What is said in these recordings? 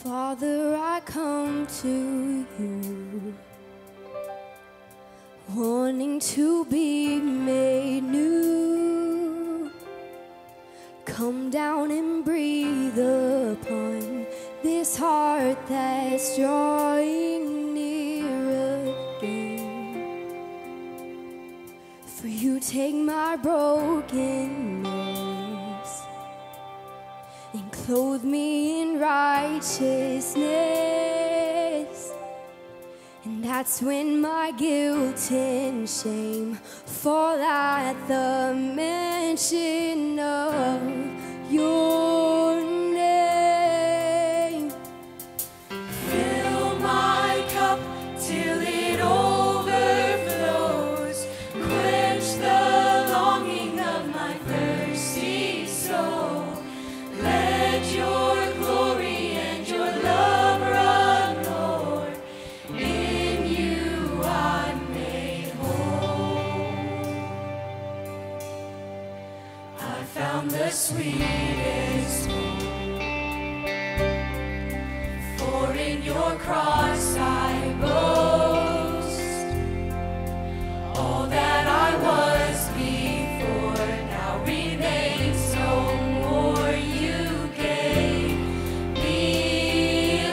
Father, I come to you, wanting to be made new. Come down and breathe upon this heart that's drawing near again. For you take my brokenness and clothe me in righteousness. And that's when my guilt and shame fall at the mention of your name. Fill my cup till it overflows. Quench the longing of my thirsty soul. Let your glory and your love run, Lord. In you I'm made whole. I found the sweetest home, for in your cross I boast. All that I was before now remains no more. You gave me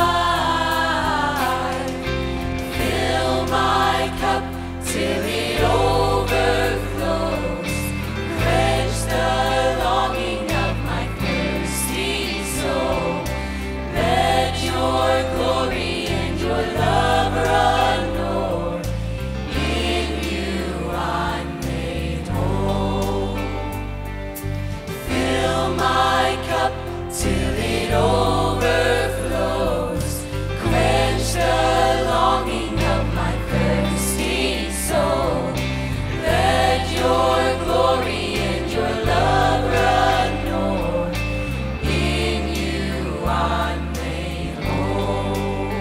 life. Fill my cup till it overflows. Quench the longing of my thirsty soul. Let your glory and your love run, Lord. In you I'm made whole. Fill my cup till it overflows. Quench the longing of my thirsty soul. Let your glory and your love run, Lord. In you I'm made whole.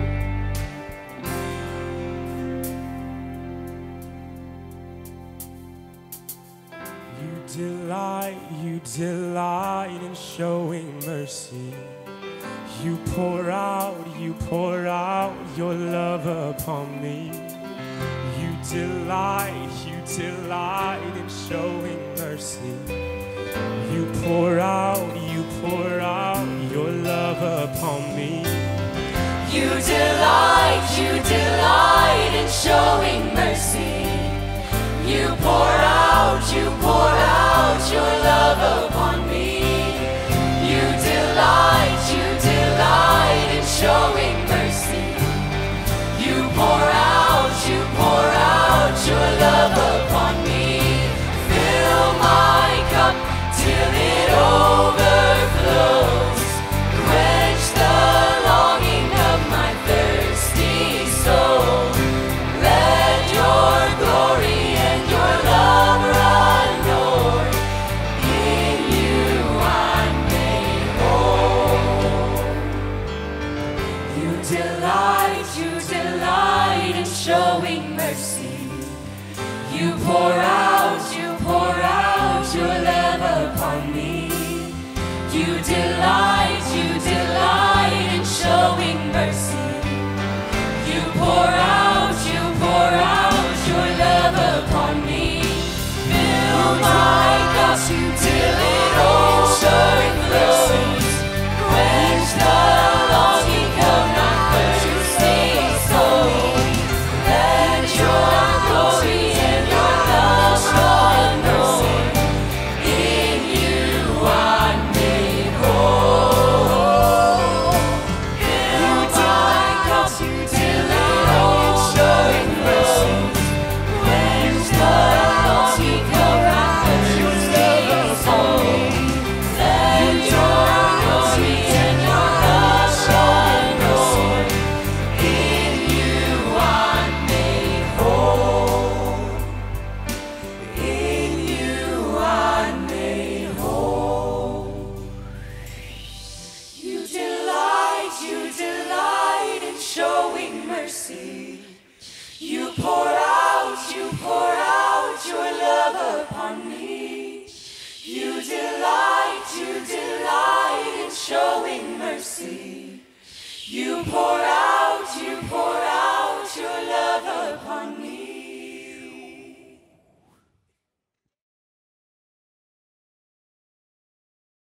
You delight in showing mercy. You pour out your love upon me. You delight in showing mercy. You pour out your love upon me. You delight in showing mercy. You pour out your love upon me. You delight in showing mercy. You pour out your love upon me. Fill my cup till it overflows. Quench the longing of my thirsty soul. Let your glory and your love You pour